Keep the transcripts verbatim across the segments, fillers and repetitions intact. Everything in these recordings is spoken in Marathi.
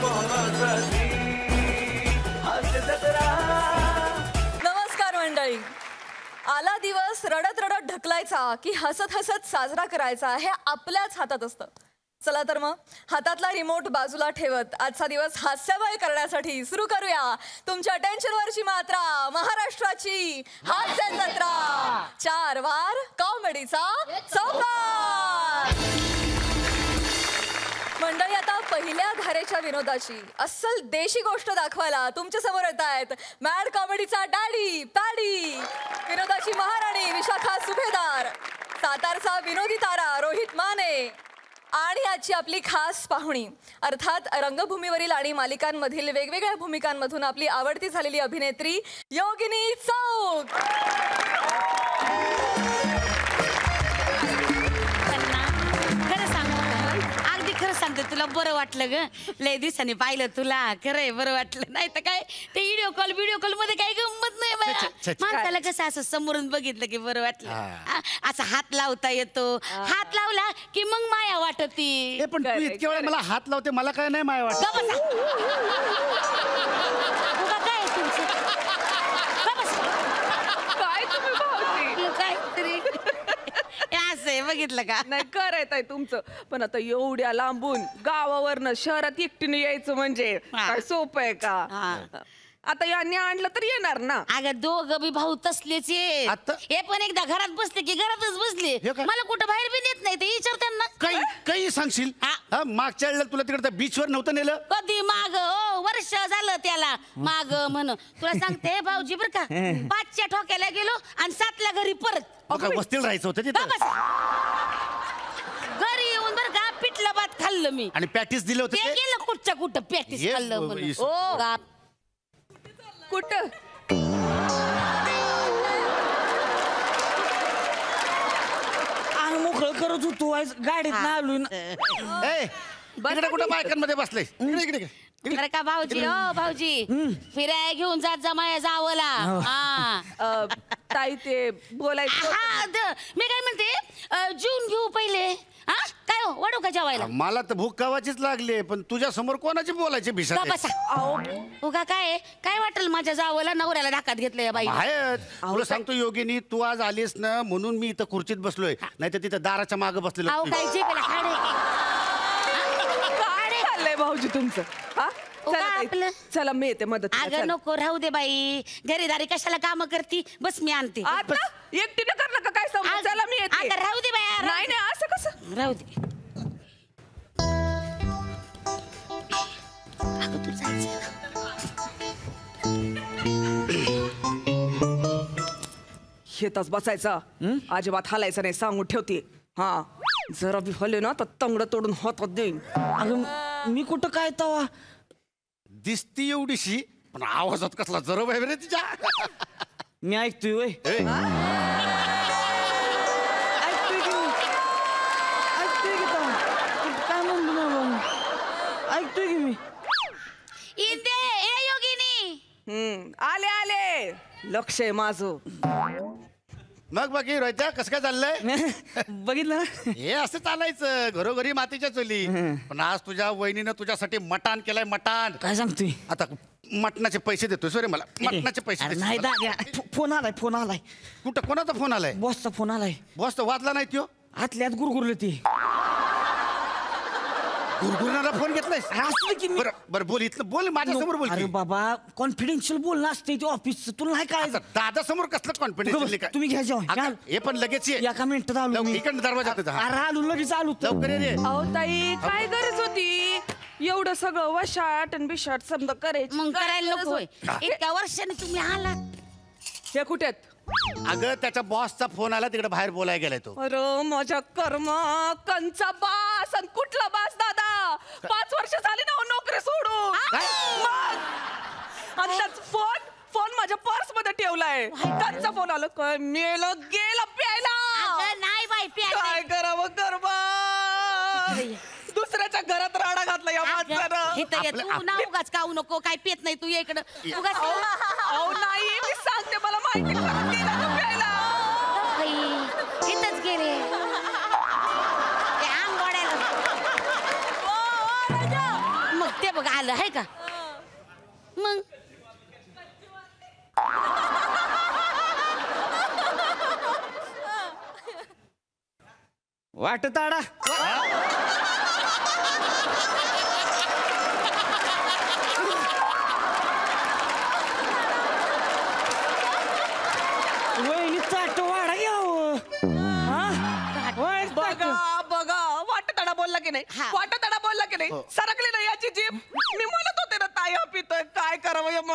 नमस्कार मंडळी. आला दिवस रडत रडत ढकलायचा की हसत हसत साजरा करायचा हे आपल्याच हातात असतं. चला तर मग हातातला रिमोट बाजूला ठेवत आजचा दिवस हास्यमय करण्यासाठी सुरू करूया तुमच्या टेन्शनवरची मात्रा, महाराष्ट्राची हास्य जत्रा. चार वार कॉमेडीचा चौकार. मंडळी, आता पहिल्या धारेच्या विनोदाची अस्सल देशी गोष्ट दाखवायला तुमच्या समोर येत आहेत मॅड कॉमेडीचा डॅडी पॅडी, विनोदाची महाराणी विशाखा सुभेदार, सातारचा विनोदी तारा रोहित माने आणि आजची आपली खास पाहुणी अर्थात रंगभूमीवरील आणि मालिकांमधील वेगवेगळ्या भूमिकांमधून आपली आवडती झालेली अभिनेत्री योगिनी चौक. सांगते तुला बरं वाटलं ग, लय दिवसांनी पाहिलं तुला, खरंय बरं वाटलं. नाही तर काय ते व्हिडिओ कॉल व्हिडिओ कॉल मध्ये काही गंमत नाही बाया. माणसाला कसं असं समोरून बघितलं की बरं वाटलं, असं हात लावता येतो, हात लावला की मग माया वाटती. पण तू इतक्या वेळा मला हात लावते, मला काय नाही माया वाटत. काय तुमचं काय तुम्ही भावती? काहीतरी असं बघितलं का? नाही करत आहे तुमचं, पण आता एवढ्या लांबून गावावरनं शहरात एकटीने यायचं म्हणजे काय सोपं आहे का? आता यांनी आणलं तर येणार ना. अगं दोघं बी भाऊ तसलेच आहेत. हे पण एकदा घरात बसले की घरातच बसले, मला कुठं बाहेर बी नेत नाही. ते विचार त्यांना. काही काही सांगशील? मागच्या वेळेला तुला तिकडे बीचवर नव्हतं नेलं? कधी माग ओ वर्ष झालं त्याला माग म्हण. तुला सांगते भाऊजी बर का, पाचच्या ठोक्याला गेलो आणि सातला घरी परत. वस्तीला राहायचं होतं तिथं. घरी येऊन बर का पिठलं भात खाल्लं मी आणि पॅटीस दिलं होतं. ते गेलं कुठच्या कुठं पॅटीस खाल्लं म्हणून. कुठं मोकळं करत होतो गाडीत ना आलो. इकडे कुठं बायकांमध्ये बसले? इकडे इकडे अरे का भाऊजी, ओ भाऊजी फिराय घेऊन जात जा माया जावला. हा ताई ते बोलायचं. मी काय म्हणते, जेवून घेऊ पहिले. हा काय हो वाढू का जेवायला? मला तर भूक कावाचीच लागली, पण तुझ्या समोर कोणाची बोलायची भिसा? उगा काय काय वाटेल माझ्या जावला, नवऱ्याला धाकात घेतलं या बाई. तुला सांगतो योगिनी, तू आज आलीस ना म्हणून मी इथं खुर्चीत बसलोय, नाही तर तिथं दाराच्या मागे बसलेलो. अहो काय जे पेला खाडे काय खाल्लंय भाऊजी तुमचं? हा आपलं चला मी येते मदत. अगं नको राहू दे बाई, घरीदारी कशाला काम करती, बस मी आणते. एकटीने करलं का काय समज? चला मी येते. राहू दे बाई. नाही नाही असं कसं राहू दे. अगं तू जायचं शेताच बसायचा, अजिबात हालायचं नाही सांगून ठेवते. हा जरा बी हले ना तर तंगड तोडून हातात देईन. अगं मी कुठं काय तवा दिसती एवढीशी, पण आवाजात कसला जरब आहे रे तिच्या. मी ऐकतोय वय ऐकतोय की ऐकतोय की काय म्हणतो ना, ऐकतोय की मी. इथे ए योगिनी. हम्म आले आले, लक्ष आहे माझं. मग बाकी रोहित्या कसं काय चाललंय? बघितलं ना, हे असं चालायचं घरोघरी मातीच्या चुली. पण आज तुझ्या वहिनीनं तुझ्यासाठी मटान केलाय. मटान काय सांगतोय? आता मटणाचे पैसे देतोय. सॉरी मला मटणाचे पैसे दे. नाही दाद्या, फोन आलाय फोन आलाय. कुठं कोणाचा फोन आलाय? बॉसचा फोन आलाय. बॉस तर वाजला नाही त्यो. आतल्यात गुरगुरलं ते. गुरगुरणारा फोन घेतलाय? असलं की बरं बरं बोल, इथलं बोल, माझ्या समोर बोल. अरे बाबा कॉन्फिडेन्शियल बोलणं असते ते ऑफिसचं, तुला नाही काय? दादा समोर कसलं कॉन्फिडन्स? तुम्ही घ्या जेव्हा हे पण लगेच ये. एका मिनिटात आलो मी. इकडनं दरवाजात आलो लगेच आलो. लवकर ये. अहो ताई काय गरज होती एवढं सगळं वशाट आणि बिशाट समजा करायचं? मग करायला नको. इतक्या वर्षाने तुम्ही आलात. हे कुठे? अगं त्याच्या बॉसचा फोन आला, तिकडे बाहेर बोलायला गेलाय तो. अरे माझ्या कर्म, कंचा बास आणि कुठला बास दादा? पाच वर्ष झाली ना नोकरी सोडून. आणि त्याच फोन फोन माझ्या पर्स मध्ये ठेवलाय. कंचा फोन आला काय मेलं गेला प्यायला. नाही बाई काय करावं कर्म, दुसऱ्याच्या घरात राडा घातला या माणसानं. तू ना उगाच काऊ नको, काय पेत नाही तू इकडं. अहो नाही मी सांगते, मला माहिती गेला तो प्यायला. इथंच गेले आंबोड्याला. मग ते बघ आलं आहे का मग वाट ताडा वहिनी ताट वाडा घ्यावं बघा बघा वाटतडा बोलला की नाही हा. वाटतडा बोलला की नाही सरकली ना याची जीभ मी म्हणत होते ना ताई हा पितोय काय करावं या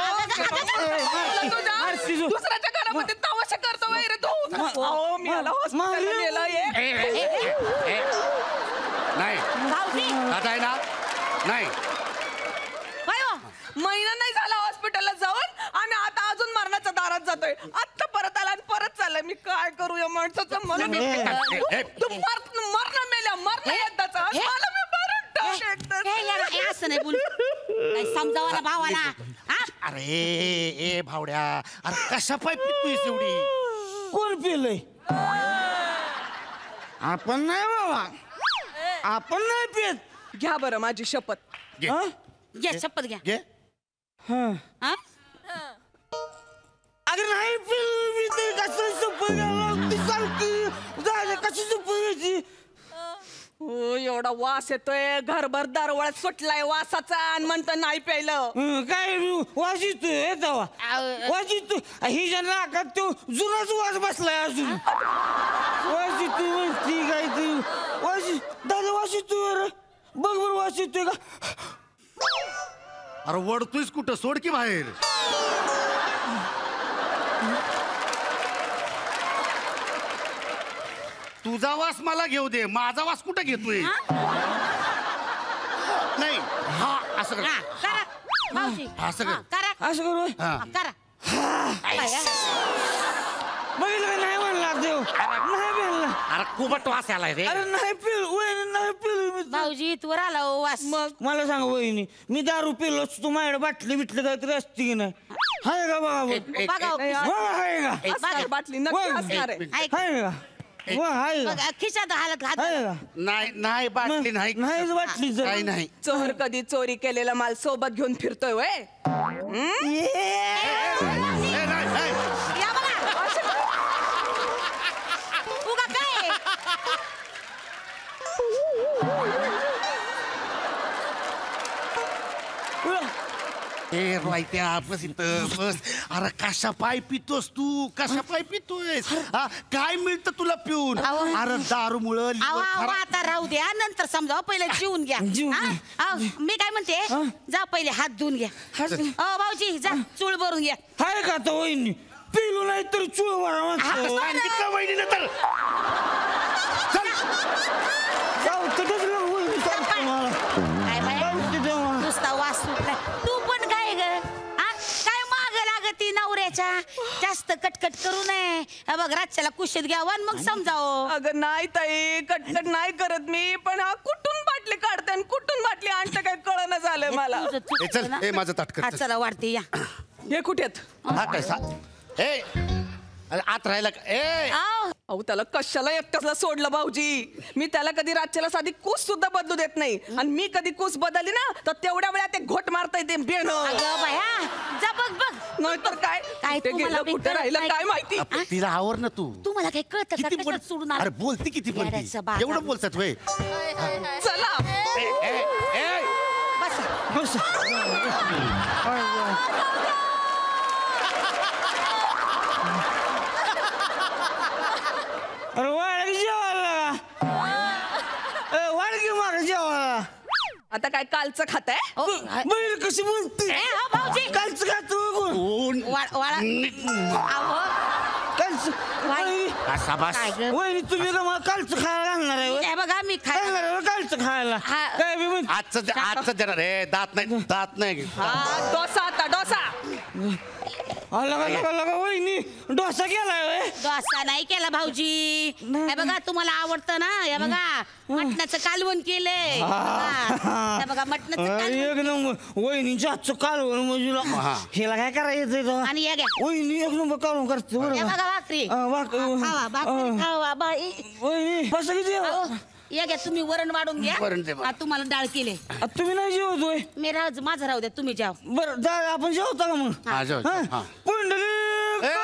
माणसाचं दुसऱ्याच्या घरामध्ये तमाशा करतो वगैरे तू अहो मी याला हॉस्पिटलला नेलं एक नाही भाऊजी आता आहे ना नाही काय हो? महिना नाही झाला हॉस्पिटलला जाऊन आणि आता अजून मरणाच्या दारात जातोय आता परत आला आणि परत चाललाय मी काय करू या माणसाचं मला मी- हे- तू मर- मरणं मेल्या मरणं एकदाचा हे- मला मी मरून टाक एकदाचं. हे येडा, हे असं नाही बोल काय समजावा ना भावाला हा अरे ए भावड्या अरे कशा पाय पितोयस एवढी कोण पिलंय आपण नाही बाबा आपण नाही पित घ्या बरं माझी शपथ घे हा? घ्या शपथ घ्या घे हा. हा अगं नाही पिल मी ते कसं सुपर सारखी झालं कशी सुपर घ्यायची हो एवढा वास येतोय घरभर दारवळ्यात सुटलाय वासाचा आणि म्हणतो नाही प्यायलं हं, काय वास येतोय तेव्हा आव- वास येतोय ही ज्या नाकात तो जुनाच वास बसलाय अजून वास येतोय म्हणती काय ते वास येत- दादा वास येतोय अरे बघ बरं वास येतोय का अरे वडतोयस कुठं सोड की बाहेर तुझा वास मला घेऊ दे माझा वास कुठं घेतोय नाही हा असं कर. हा, करा मावशी असं कर. हा, करा असं करू हा. हा, करा काय, हा? बघितलं का नाही म्हणला देव नाही म्हणला अरे कुबट वास आलाय रे अरे नाही पिल वहिनी नाही पिल मी भाऊजी तू आला हो वास मग मला सांग वहिनी मी दारू पिलो तू माझ्याकडे बाटली बिटली काहीतरी असते की नाही हाय का बघा बघ. एक- एक- बघा हो, नाही, खिशात- बघा हाय का असणार बाटली नक्की वय. असणार आहे हाय का? हाय का वा हाय का बघा, खिशात हालत हात हाय का नाही नाही बाटली नाही नाहीच बाटली जर काही नाही चोर कधी चोरी केलेला माल सोबत घेऊन फिरतोय वय ए, नाही, नाही. या बघा उगा काय ए रायत्या बस इथं बस अरे कशा पाय पितोस तू कशा पाय पितोयस हा, काय मिळतं तुला पिऊन अहो. अरे दारू मुळे आवा आवा आता राहू द्या नंतर समजावं पहिले जीवन घ्या जीवन हा? आव, मी काय म्हणते जा पहिले हात धुवून घ्या अ भाऊजी जा चूळ भरून घ्या हाय का तो वहिनी पिलो नाही तर चुळ मारा म्हणतो सांगितलं वहिनीनं तर चल. जाऊ तिथेच लाव वहिनी सांगतो मला काय बाया जाऊ तिथे मला. नुसता वास सुटलाय तू पण काय ग हा? काय माग लागती नवऱ्याच्या जास्त कटकट करू नये हा बघ रातच्याला कुशीत घ्यावं आणि मग समजावं अगं नाही ताई कटकट नाही करत मी पण हा कुठून बाटली काढते आणि कुठून बाटली आणतं काय कळणं झालंय मला तुझं ए, चुकलं चल ना. ए माझं ताटकर हा चला वाढते या हे कुठेत हा कैसा ए अरे आत राहिला का ए आव, अहो त्याला कशाला एकट्याला सोडलं भाऊजी मी त्याला कधी रातच्याला साधी कूस सुद्धा बदलू देत नाही आणि मी कधी कूस बदलली ना तर तेवढ्या वेळा ते घोट मारता येते बेण अगं बाया जा बघ बघ नाहीतर काय काय कुठे तुम्हाला गेलं बी कुठे कळत राहिलं नाही? काय माहिती आपण तिला आवर ना तू तुम्हाला काही कळतं का किती बोल कशात सोडून आला? अरे बोलती किती पण ती. येड्याचं बाजार. एवढं बोलतात वय चला ए, ए, ए. बस बस अरे वाडकी जेवायला ए, वाडकी मार जेवायला आता काय कालचं खाताय ओ, बहीण कशी बोलते ए, हो, भाऊजी. कालच खातो बघून ऊन. वा- वाळा आहो, कालच वाई. असा बस काय ग? वहिनी तुम्ही का मला कालचं खायला घालणार आहे हे बघा मी काय खाय घालणार आहे कालचं खायला हा. काय बी म्हण आजचं दे- आजचं देणार रे दात नाही दात नाही हा डोसा आता डोसा लगा लगा लगा वहिनी डोसा केलाय व्हय? डोसा नाही केला भाऊजी हे बघा तुम्हाला आवडतं ना हे बघा मटणाचं कालवण केलंय बघा. हे बघा मटणाचं अरे, कालवण एक नंबर वहिनीच्या हातचं कालवण म्हणजे हा. हिला काय करायचं तेव्हा? आणि या घ्या वहिनी एक नंबर कालवण करते बरं हे का? बघा भाकरी हा, भाक- खावा भाकरी हा. खावा बाई वहिनी बस किती अहो, या घ्या तुम्ही वरण वाढून घ्या वरण दे मला. हा, तुम्हाला डाळ केले आ, तुम्ही नाही जेवतोय मी राहू माझं राहू द्या तुम्ही जाव बरं जा आपण जेवता का मग हा जाऊ हा? हा. पुंडलिक ए,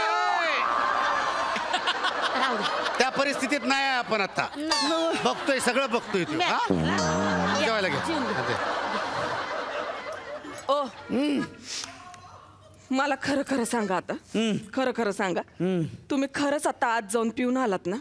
राहू द्या त्या परिस्थितीत नाही आहे आपण आता बघतोय सगळं बघतोय तू हा या, जेवायला घे जेवून घ्या. हा, दे. ओ मला खरं खरं सांगा आता खरं खरं सांगा तुम्ही खरंच आता आज जाऊन पिऊन आलात ना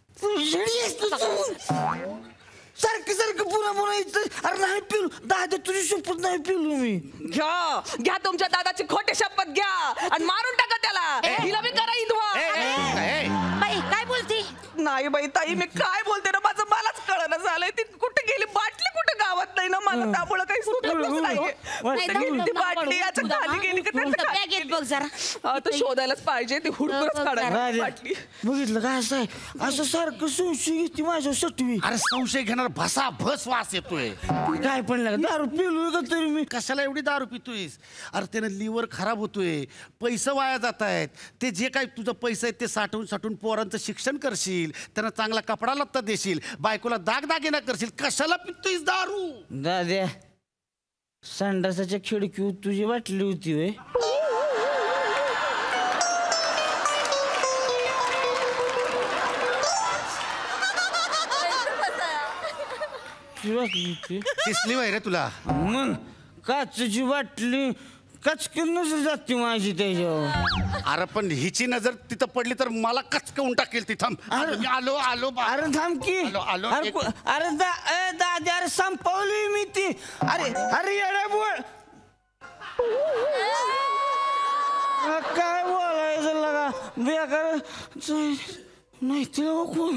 सारखं सारखं पुन्हा पुन्हा इथं अरे नाही पिलो दादा तुझी शपथ नाही पिलो मी घ्या घ्या तुमच्या दादाची खोटे शपथ घ्या आणि मारून टाका त्याला हिला मी करा ए, इथवा ए, ए, बाई काय बोलती नाही बाई ताई मी काय बोलते ना माझं मलाच कळलं झालंय ती कुठे गेली बाटली कुठे गावात नाही ना मला त्यामुळे काही सुचतच नाहीये. नाही, कुठे गेली ती बाटली याच्या खाली गेली का त्याच्या खाली बॅगेत गेली? बघ जरा हा, तर शोधायलाच पाहिजे ती हुडकूनच बघ, काढायला राजा, बाटली बघितलं का असं आहे असं सारखं संशय घेते माझ्या सटवी अरे संशय घेणार भसा भस वास येतोय काय पण लागत दारू पिलोय का तरी मी कशाला एवढी दारू पितोयस अरे त्यानं लिव्हर खराब होतोय पैसे वाया जात आहेत ते जे काही तुझं पैसे आहेत ते साठवून साठवून पोरांचं शिक्षण करशील त्यांना चांगला कपडा लत्ता देशील बायकोला दागदागिना करशील कशाला पितोयस दारू दाद्या संडासाच्या खिडकीवर तुझी बाटली होती वे तुझी बाटली होती दिसली वय रे तुला मग काचची बाटली कचकी नसेल जाते माझी त्याच्यावर अरे पण हिची नजर तिथं पडली तर मला कचकवून टाकेल तिथं अरे- मी आलो आलो बा- अरे थांब की आलो, आलो. अरे एक- कु- अरे दा ए, दाद्या अरे संपवली मी ती अरे अरे येडा बोल अ, काय बोलायचं लगा बेकार नाही तिला कोण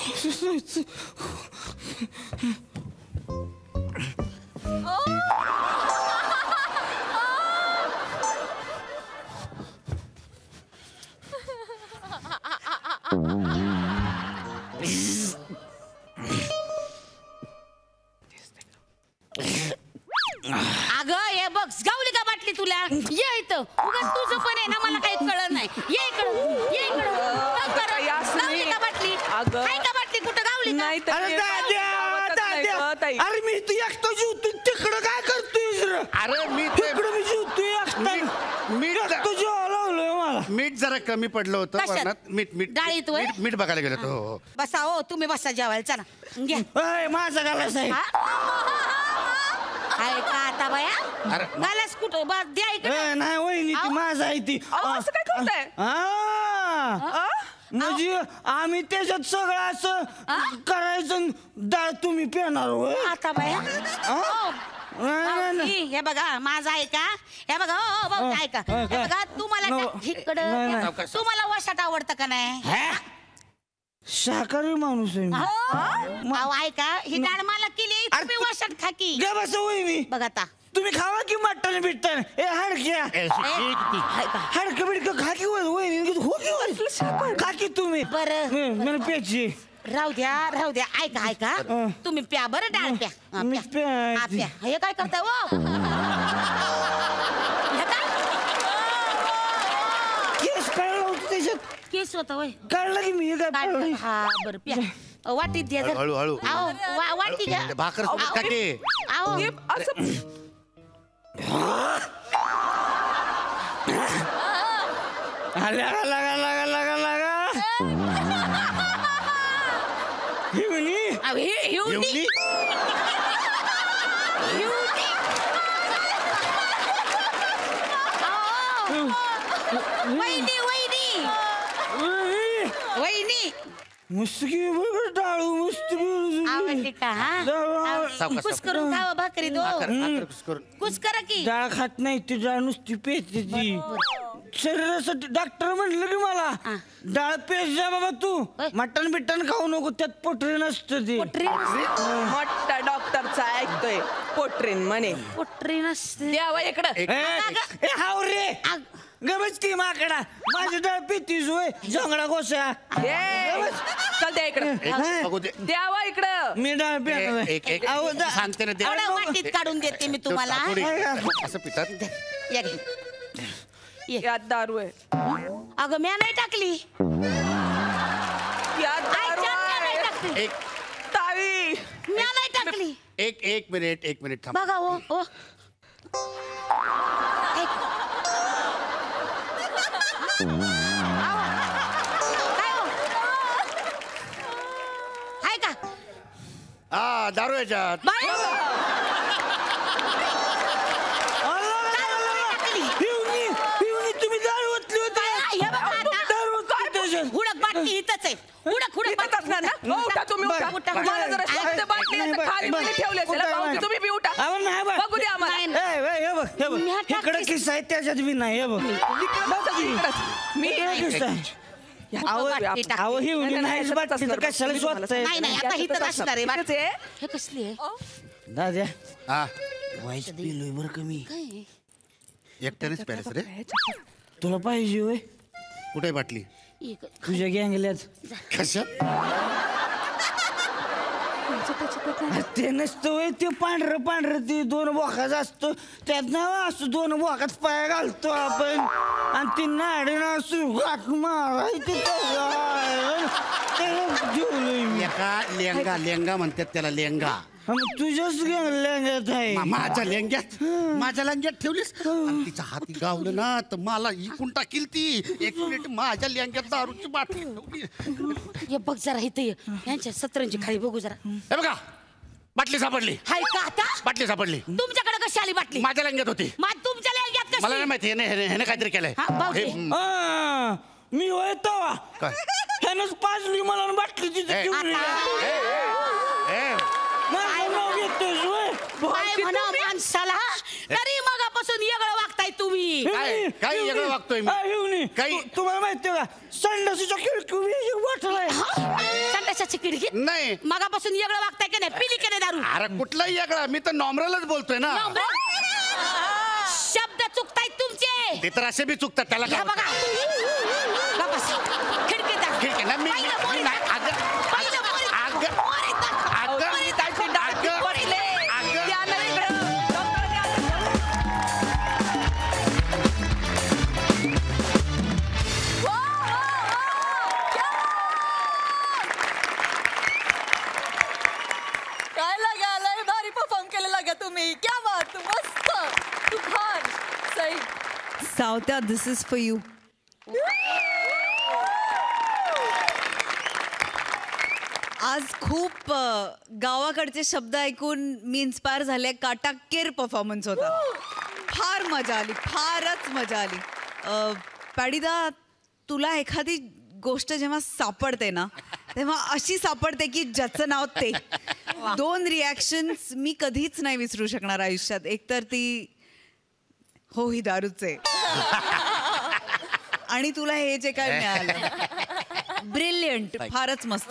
अगं हे बघ गावली का बाटली तुला ये इथं उगाच तुझं पण आहे ना मला काही कळत नाही ये इकडं ये इकडं लवकर. काही असं गावली नाही. का बाटली अगं. आहे का बाटली कुठं गावली का? नाही तर अरे ते दाद्या गावातच नाही दाद्या गं, ताई. अरे मी तू एकटा जीवतो तिकडं काय करतोय रे अरे मी ते तिकडं मी जीवतोय एकटा मीठ- मीठ- एकटं जेवायला लावलंय मला मीठ जरा कमी पडलं होतं कशात? वरणात मीठ मीठ डाळीत होय? मीठ- मीठ बघायला गेलो होतो हो, हो. बसा हो तुम्ही बसा जेवायला चला घ्या अय, माझा गाला साहेब आहे का आता बाया अरे. गालास कुठं बस द्या इकडे ए, नाही वहिनी ती अहो. माझा आहे ती अहो, असं काय करताय आ, म्हणजे आम्ही त्याच्यात सगळं असं करायचं आणि डाळ तुम्ही पेणार होय आता बाया आ? हो. नाही, नाही, नाही. ही, हे बघा माझं आहे का हे बघा हो भाऊ हा, ऐका हा, हे काय? बघा तुम्हाला नको. का- इकडं नाही, नाही. तुम्हाला वशाट आवडतं का नाही हॅ? शाकाहारी माणूस आहे मी अहो ऐका ही डाळ मला केली अरे तुम्ही तू- वशाट खा की गे बस वहिनी बघ आता तुम्ही खावा की मटण बिट्टन ए हाडक्या ए, एक ती. ऐका हाडकं बिडकं खा की वहिनी हो की वहिनी खा की तुम्ही बरं. मी- मला प्यायची राहू द्या राहू द्या ऐका ऐका हं. तुम्ही प्या बरं डाळ प्या हा, मी प्या. हा, प्यायची. प्या हे काय करताय वो हे काय? केस काढला होता त्याच्यात केस होता वय काढला की मी हे काय पाळलं? हा बरं प्या अ, वाटीत द्या जरा. हळू, हळू. अहो, वा- वाटी घ्या भाकर सोबत का की? अहो, हे असं लगा लगा लगा लगा लगा ही म्हणी अहो, हे- हे उलटी. एवढी? हे उलटी. अहो, वहिनी वहिनी वहिनी मुस्की बघ डाळू मुस्की आवडते का हा? सावकाश, कुस सावकाश. करून खावा भाकरी दो भाकर- भाकर कुस्करून. कुस करा की डाळ खात नाही ती डाळ नुसती पेते ती शरीरासाठी डॉक्टर म्हणलं की मला हा. डाळ पेस जा बाबा तू होय. मटण बिटण खाऊ नको त्यात पोटरी नसतं ते पोटरी मोठा डॉक्टरचा ऐकतोय पोट्रेन म्हणे पोटरी नसते द्यावा इकडं एक- ए, ए, हाव रे अग- गमच की माकडा माझी डाळ पेतीस होय जंगडा गोसा ए, चल द्या इकडं एक बघू दे. द्यावा इकडं मी डाळ पेणार एक- एक- एक- अहो, दा- सांगते ना दे. एवढ्या वाटीत काढून देते मी तुम्हाला थोडी- तुम्हाला असं पितात या घे. ये. यात दारू आहे अगं म्या नाही टाकली यात आय, दारू चार म्या नाही आहे टाकली एक एक एक मिनिट एक मिनिट थांब. बघा ओ ओ ऐक. आहो. काय हो? आहे का हा दारू याच्यात. बाई? पिऊनी पिऊनी तुम्ही दारू ओतली होती. हे बघा आता. दारू ओतली त्याच्यात. हुडक बाटली इथंच आहे. हुडक हुडक इथंच असणार ना? हो, उठा तुम्ही, उठा. उठा. मला जरा शब्द बाटली आहे, तर खाली मध्ये ठेवली असेल. भाऊजी, तुम्ही बी उठा. अहो, नाही बघ. बघू द्या आम्हाला. नाही, ए, ए, हे बघ हे बघ मी हा इकडे टाकतेच. किस्सा आहे त्याच्यात बी नाही हे बघ मी इकडे किस्सा आहे. अहो बाटली टाक. अहो ही उडी नाही बाटली तर कशाला शोधताय नाही नाही आता इथंच असणार आहे इथंच बाटली. आहे. हे कसली आहे दाद्या हा वाईट पिलोय बरं कमी काय एकट्यानेच प्यालेस रे. तुला पाहिजे होय कुठे बाटली एक तुझ्या गँगल्यात कशा ते नसतं होय ते पांढरं पांढरं ते दोन बोखाच असतो त्यात ना असं दोन बोखात पाय घालतो आपण आणि ती नाडीनं असं घाट मारायची जेवलोय मी एका लेंगा लेंगा म्हणतात त्याला लेंगा. मग तुझ्याच गँगल्यात आहे मा- माझ्या लेंग्यात माझ्या लेंग्यात ठेवलीस आणि तिच्या हाती गावलं ना तर मला इकून टाकील ती. एक मिनिट माझ्या लेंग्यात दारूची बाटली ठेवली. हे बघ जरा इथं ये. यांच्या सतरंजी खाली बघू जरा हे बघा बाटली सापडली हाय का आता बाटली सापडली तुमच्याकडे कशी आली बाटली माझ्या लेंग्यात होती. मग तुमच्या लेंग्यात मला कशी नाही माहिती ह्याने ह्याने ह्याने काहीतरी केलंय. हा, भाऊजी. हे, हम्म, आ, मी होय तवा काय? ह्यानंच पाजली मला बाटली तिथे ए, ठेवली आता ए, माझं नाव घेतोस होय काय म्हणा माणसाला तरी मगापासून वेगळं वागताय तुम्ही काय काय वेगळं वागतोय मी? काही काही- तुम्हाला माहिती का संडासीच्या खिडकी वाटलाय संडासाची खिडकी नाही मगापासून वेगळं वागताय की नाही पिली की नाही दारू अरे कुठलाही वेगळा मी तर नॉर्मलच बोलतोय ना. शब्द चुकतायत तुमचे ते तर असे बी चुकतात त्याला या काय बघा बाबा खिडकीत दाखव. ठीक आहे ना मी पहिलं मी मोरीत नाही दाखव. अगं पहिलं मोरीत दाखव. अगं मोरीत दाखव. अगं मोरीत दाखव. अगं पडले. अगं द्या ना इकडं. डॉक्टर द्या ना. वा, वा, वा. क्या बात! काय लागा लय भारी परफॉर्म केलं लागा तुम्ही. क्या बात मस्त तुफान सही. Savtya this is for you. आज खूप अ, गावाकडचे शब्द ऐकून मी इन्स्पायर झाले. काटाकेर परफॉर्मन्स होता. फार मजा आली फारच मजा आली. अ, पॅडीदा तुला एखादी गोष्ट जेव्हा सापडते ना तेव्हा अशी सापडते की ज्याचं नाव ते. दोन रिॲक्शन्स मी कधीच नाही विसरू शकणार आयुष्यात. एकतर ती हो ही दारूच आहे आणि तुला हे जे काय मिळालं ब्रिलियंट फारच मस्त.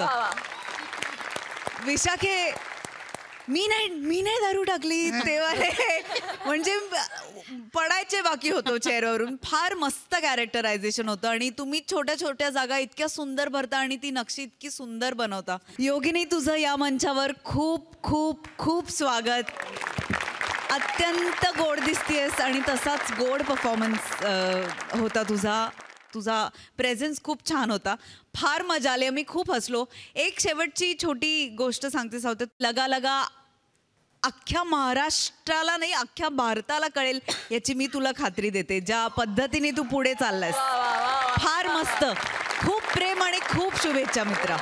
विशाखे मी नाही मी नाही दारू टाकली तेव्हा म्हणजे पडायचे बाकी होतो चेअरवरून. फार मस्त कॅरेक्टरायझेशन होतं आणि तुम्ही छोट्या छोट्या जागा इतक्या सुंदर भरता आणि ती नक्षी इतकी सुंदर बनवता. योगिनी तुझं या मंचावर खूप खूप खूप स्वागत. अत्यंत गोड दिसतेस आणि तसाच गोड परफॉर्मन्स होता तुझा. तुझा प्रेझेन्स खूप छान होता. फार मजा आली. मी खूप हसलो. एक शेवटची छोटी गोष्ट सांगते सावते. लगा लगा अख्ख्या महाराष्ट्राला नाही अख्ख्या भारताला कळेल याची मी तुला खात्री देते. ज्या पद्धतीने तू पुढे चाललायस फार मस्त. खूप प्रेम आणि खूप शुभेच्छा मित्रा.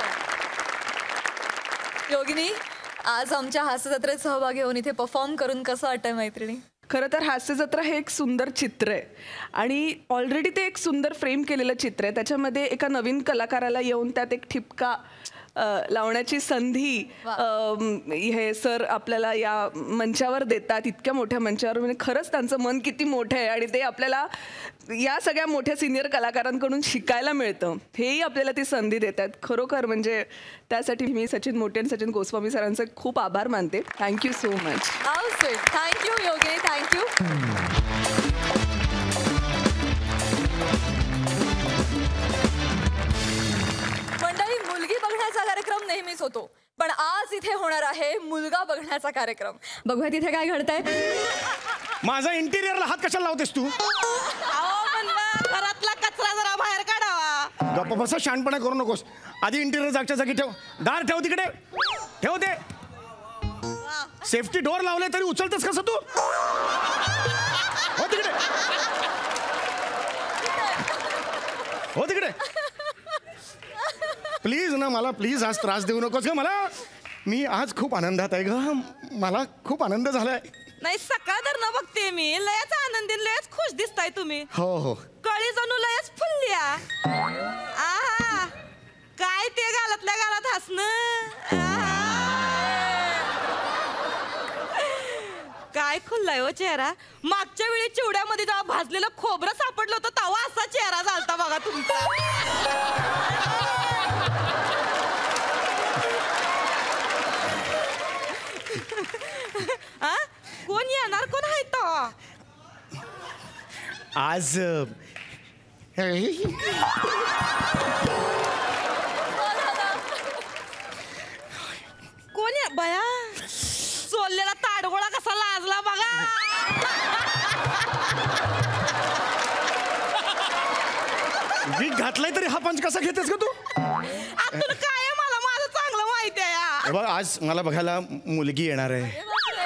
योगिनी आज आमच्या हास्यजत्रेत सहभागी होऊन इथे परफॉर्म करून कसं वाटतंय मैत्रिणी? खरं तर हास्य जत्रा हे एक सुंदर चित्र आहे आणि ऑलरेडी ते एक सुंदर फ्रेम केलेलं चित्र आहे. त्याच्यामध्ये एका नवीन कलाकाराला येऊन त्यात एक ठिपका अ, लावण्याची संधी अम, हे सर आपल्याला या मंचावर देतात. इतक्या मोठ्या मंचावर म्हणजे खरंच त्यांचं मन किती मोठं आहे आणि ते आपल्याला या सगळ्या मोठ्या सिनियर कलाकारांकडून शिकायला मिळतं. हेही आपल्याला ती संधी देतात. खरोखर म्हणजे त्यासाठी मी सचिन मोटे आणि सचिन गोस्वामी सरांचे खूप आभार मानते. Thank you so much. How sweet. Thank you Yogini thank you. मंडळी मुलगी बघण्याचा कार्यक्रम नेहमीच होतो पण आज इथे होणार आहे मुलगा बघण्याचा कार्यक्रम. बघूया तिथे काय घडतंय. माझा इंटिरियरला हात कशाला लावतेस तू? घरातला कचरा जरा बाहेर काढावा. गप्प बसा शहाणपणा करू नकोस. आधी इंटिरियर जागच्या जागी ठेव. दार ठेव तिकडे ठेव ते. सेफ्टी डोअर लावले तरी उचलतेस कसं तू? हो तिकडे, हो तिकडे. प्लीज ना मला प्लीज आज त्रास देऊ नकोस ग मला. मी आज खूप आनंदात आहे ग. मला खूप आनंद झालाय. नाही सकाळ तर न बघते मी लयच आनंदी लयच खुश दिसताय तुम्ही. हो हो कळी जणू लयच फुलल्या. आहा काय ते गालातल्या गालात हसणं. काय खुललाय हो चेहरा. मागच्या वेळी चिवड्यामध्ये जेव्हा भाजलेलं खोबरं सापडलं होतं तेव्हा असा चेहरा झालता बघा तुमचा. आ? कोण येणार कोण आहे तो आज कोण या बया सोललेला ताडगोळा कसा लाजला बघा. वीक घातलाय तरी हा पंच कसा घेतेस का तू? आतून काय आहे मला माझं चांगलं माहिती आहे. बघ आज मला बघायला मुलगी येणार आहे.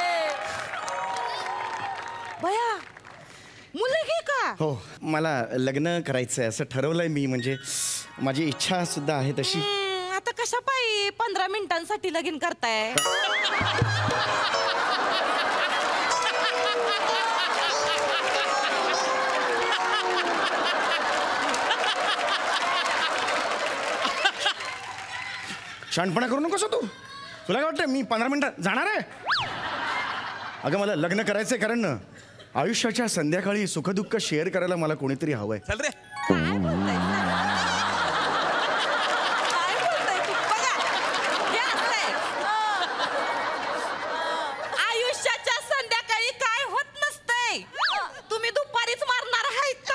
बया मुलगी का? हो मला लग्न करायचंय असं ठरवलंय मी. म्हणजे माझी इच्छा सुद्धा आहे तशी. हम्म, आता कशा पायी पंधरा मिनिटांसाठी लगीन करताय? शानपणा करू नकोस तू. तुला काय वाटतं मी पंधरा मिनिटात जाणार आहे? अगं मला लग्न करायचंय कारण आयुष्याच्या संध्याकाळी सुखदुःख शेअर करायला मला कोणीतरी हवंय. चल रे. काय बोलताय काय बोलताय तू बघा हे असलंय. आयुष्याच्या संध्याकाळी काय होत नसतंय. तुम्ही दुपारीच मारणार आहेत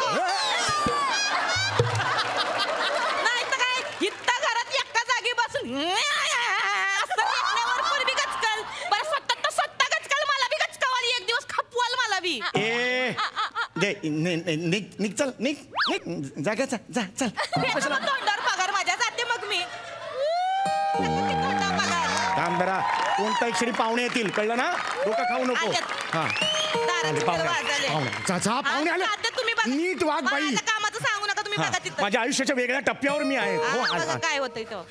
नाही तर काय इथं घरात एका जागी बसून असं लेकण्यावर पूर्वी गचकल. बरं स्वतः स्वतः गचकल मला बी गचकावाली एक दिवस खपवाल मला बी. ए दे नि- नि- निघ निघ चल निघ निघ जागा जा जा चल. भेटला तोंडावर पगार माझ्या जाते मग मी. तोंडावर पगार. थांब जरा कोणता क्षणी पाहुणे येतील कळलं ना. डोकं खाऊ नको. आल्यात. हा दारात आले, तिकडे पाहुणे वाजले. पाहुणे. जा जा पाहुणे आले. आता तुम्ही बघा. नीट वाग बाई. माझ्या कामाचं सांगू नका तुम्ही हा, बघा तिथं. माझ्या आयुष्याच्या वेगळ्या टप्प्यावर मी आहे. हो हा, आले, बघा आले. काय होतंय तो.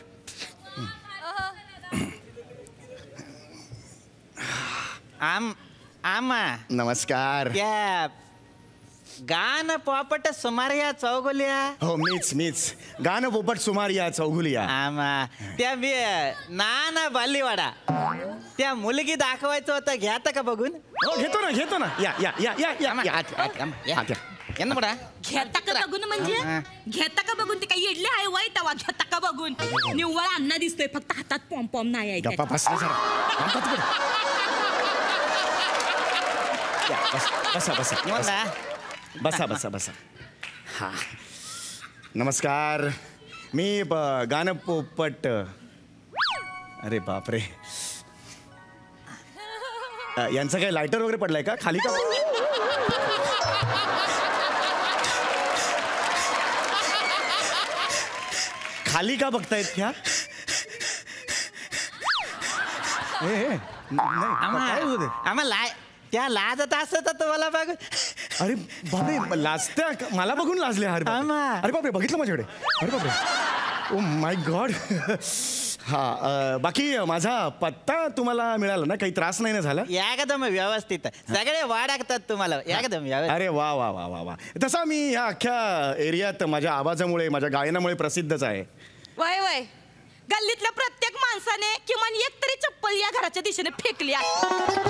आम आमा नमस्कार. त्या गाणं पॉपट सुमारिया चौगुलिया. हो मीच मीच गाणं पोपट सुमार या चौगुलिया. आमा त्या बी नाना बालीवाडा त्या मुलगी दाखवायचं होतं घ्यात का बघून. हो घेतो ना घेतो ना. या या या या या आमा, या. आत, आत, आमा, या. आत या. या ना बडा. घेता का बघून म्हणजे हा. घेता का बघून ते काही येडले आहे वय तवा घेता का बघून निव्वळ अण्णा दिसतोय फक्त हातात पॉम पॉम नाही आहे गप्पा त्याच्या. बस जरा. थांबा तिकडे. या, बस- बसा बसा निवांत बसा आ. बसा बसा बसा. हा नमस्कार. मी ब- गाणं पोपट. अरे बापरे. अ, यांचं काही लायटर वगैरे पडलाय का खाली का? खाली का बघतायत ह्या? ए, ए, नाही, आमा काय होते? आमा लाय त्या लाजत असत तुम्हाला बघ. अरे बापरे लाजत्या का? मला बघून लाजले. अरे बापरे. आमा. अरे बापरे बघितलं माझ्याकडे. अरे बापरे. Oh my god. हा अ, बाकी माझा पत्ता तुम्हाला मिळाला ना? काही त्रास नाही ना झाला? एकदम व्यवस्थित सगळे वाढतात तुम्हाला एकदम व्यवस्थित. अरे वा वा वा वा वा. तसा मी ह्या अख्ख्या एरियात माझ्या आवाजामुळे माझ्या गायनामुळे प्रसिद्धच आहे. वय वय गल्लीतल्या प्रत्येक माणसाने किमान एक तरी चप्पल या घराच्या दिशेने फेकली आहे.